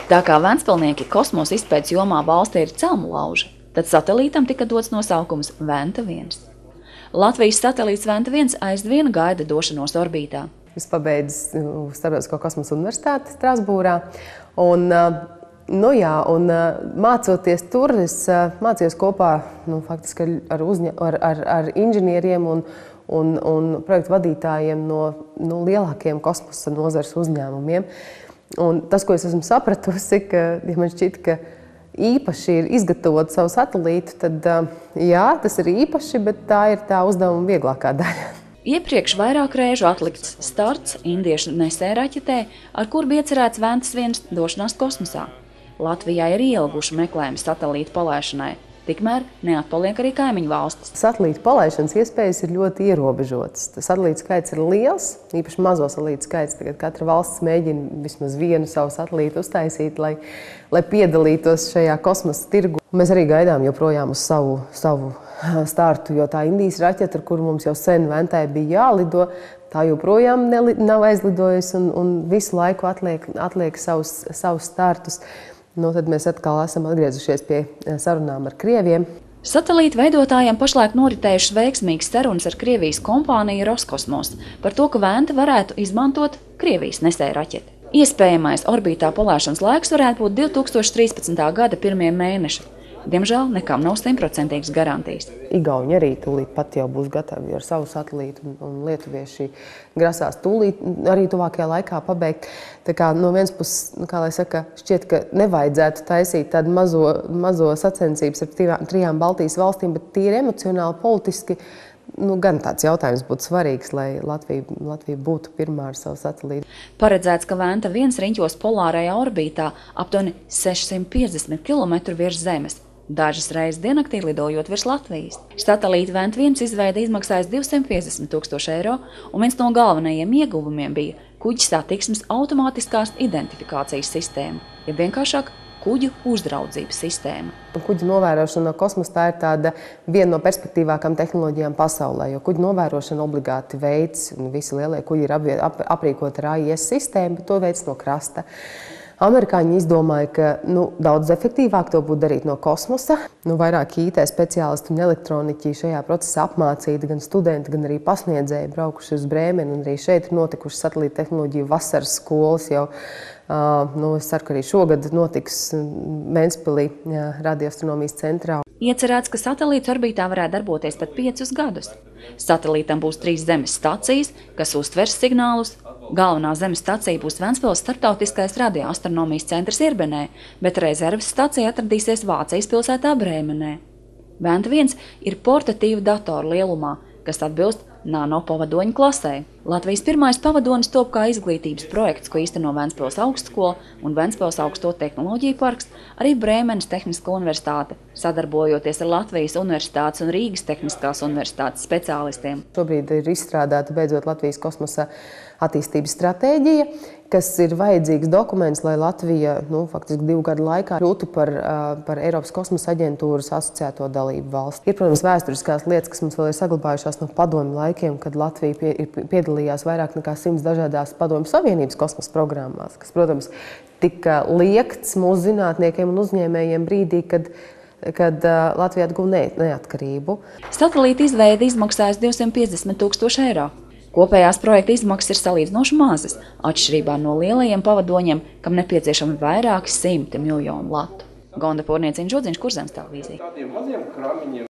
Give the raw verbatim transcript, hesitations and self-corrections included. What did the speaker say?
Tā kā ventspilnieki kosmosa izpētes jomā valstī ir celmu lauži, tad satelītam tika dots nosaukums Venta viens. Latvijas satelīts Venta viens aizvien gaida došanos orbītā. Es pabeidzu Starptautisko kosmosa universitāti Strasbūrā. Un, nu jā, un mācoties tur, es mācījos kopā nu, faktiski ar, uzņa, ar, ar, ar inženieriem un, un, un projektu vadītājiem no nu, lielākiem kosmosa nozares uzņēmumiem. Un tas, ko es esmu sapratusi, ka, ja man šķiet, ka īpaši ir izgatavot savu satelītu, tad jā, tas ir īpaši, bet tā ir tā uzdevuma vieglākā daļa. Iepriekš vairāk reižu atlikts starts indiešu nesēja raķetē, ar kur bija iecerēts Ventas viens došanās kosmosā. Latvijā ir ielguši meklējumi satelītu palaišanai, tikmēr neatpaliek arī kaimiņu valstis. Satelītu palaišanas iespējas ir ļoti ierobežotas. Satelītu skaits ir liels, īpaši mazo satelītu skaits. Tagad katra valsts mēģina vismaz vienu savu satelītu uztaisīt, lai, lai piedalītos šajā kosmosa tirgu. Mēs arī gaidām joprojām uz savu, savu startu, jo tā Indijas raķeta, ar kuru mums jau sen Ventai bija jālido, tā joprojām neli, nav aizlidojusi un, un visu laiku atliek, atliek savus, savus startus. Nu, tad mēs atkal esam atgriezušies pie sarunām ar Krieviem. Satelītu veidotājiem pašlaik noritējušas veiksmīgas sarunas ar Krievijas kompāniju Roskosmos par to, ka Venta varētu izmantot Krievijas nesēja raķeti. Iespējamais orbītā palaišanas laiks varētu būt divi tūkstoši trīspadsmitā gada pirmie mēneši. Diemžēl nekam nav simtprocentīgas garantijas. Igauni arī tūlīt pat jau būs gatavi ar savu satelītu, un, un lietuvieši grasās tūlīt arī tuvākajā laikā pabeigt. Tā kā no vienas puses, kā lai saka, šķiet, ka nevajadzētu taisīt tādu mazo, mazo sacensības ar trijām, trijām Baltijas valstīm, bet tīri emocionāli, politiski, nu, gan tāds jautājums būtu svarīgs, lai Latvija, Latvija būtu pirmā ar savu satelītu. Paredzēts, ka Venta viens riņķos polārajā orbītā aptuveni sešsimt piecdesmit kilometru virs Zemes. Dažas reizes diennaktī lidojot virs Latvijas. Satelīta Venta viens izveide izmaksājas divsimt piecdesmit tūkstoši eiro, un viens no galvenajiem ieguvumiem bija kuģa satiksmes automātiskās identifikācijas sistēma, ja vienkāršāk kuģu uzraudzības sistēma. Kuģu novērošana no kosmosa tā ir tāda viena no perspektīvākām tehnoloģijām pasaulē, jo kuģu novērošana obligāti veids, un visi lielie kuģi ir ap, aprīkoti ar A I S sistēmu, bet to veids no krasta. Amerikāņi izdomāja, ka nu, daudz efektīvāk to būtu darīt no kosmosa. Nu, vairāk I T speciālisti un elektroniķi šajā procesā apmācīti, gan studenti, gan arī pasniedzēji braukuši uz Brēmeni. Un arī šeit ir notikušas satelīta tehnoloģiju vasaras skolas jau. Uh, nu, es ceru, ka arī šogad notiks Ventspilī radioastronomijas centrā. Iecerēts, ka satelīts orbītā varētu darboties pat piecus gadus. Satelītam būs trīs zemes stacijas, kas uztvers signālus. Galvenā zemes stacija būs Ventspils starptautiskais radioastronomijas centrs Irbenē, bet rezerves stacija atradīsies Vācijas pilsētā Brēmenē. Venta viens ir portatīva datoru lielumā, kas atbilst nano pavadoņu klasē. Latvijas pirmais pavadonis top kā izglītības projekts, ko īsteno Ventspils augstskola un Ventspils augsto tehnoloģiju parks, arī Brēmenes Tehnisko universitāte, sadarbojoties ar Latvijas universitātes un Rīgas Tehniskās universitātes speciālistiem. Šobrīd ir izstrādāta beidzot Latvijas kosmosa attīstības stratēģija, kas ir vajadzīgs dokuments, lai Latvija nu, faktiski divu gadu laikā kļūtu par, par Eiropas kosmosa aģentūras asociēto dalību valsti. Ir, protams, vēsturiskās lietas, kas mums vēl ir saglabājušās no padomju laikiem, kad Latvija pie, ir piedalījās vairāk nekā simts dažādās padomju savienības kosmosa programmās, kas, protams, tika liekts mūsu zinātniekiem un uzņēmējiem brīdī, kad kad Latvija atguva neatkarību. Satelīta izveide izmaksājas divsimt piecdesmit tūkstoši eiro. Kopējās projekta izmaksas ir salīdzinoši mazas, atšķirībā no lielajiem pavadoņiem, kam nepieciešami vairāki simti miljonu latu. Gonda Pornieciņa, Žodziņš, Kurzemes televīzija.